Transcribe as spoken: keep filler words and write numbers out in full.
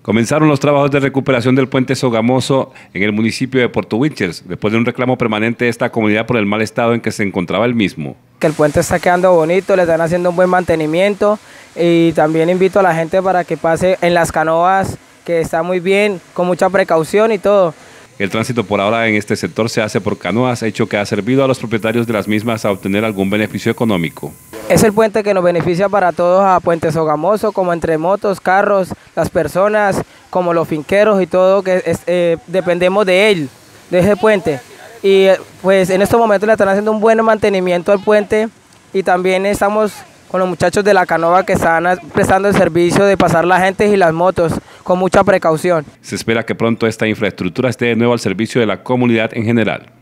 Comenzaron los trabajos de recuperación del puente Sogamoso en el municipio de Puerto Wilches, después de un reclamo permanente de esta comunidad por el mal estado en que se encontraba el mismo. Que el puente está quedando bonito, le están haciendo un buen mantenimiento y también invito a la gente para que pase en las canoas, que está muy bien, con mucha precaución y todo. El tránsito por ahora en este sector se hace por canoas, hecho que ha servido a los propietarios de las mismas a obtener algún beneficio económico. Es el puente que nos beneficia para todos a Puente Sogamoso, como entre motos, carros, las personas, como los finqueros y todo, que es, eh, dependemos de él, de ese puente. Y pues en estos momentos le están haciendo un buen mantenimiento al puente y también estamos con los muchachos de la canoa que están prestando el servicio de pasar la gente y las motos con mucha precaución. Se espera que pronto esta infraestructura esté de nuevo al servicio de la comunidad en general.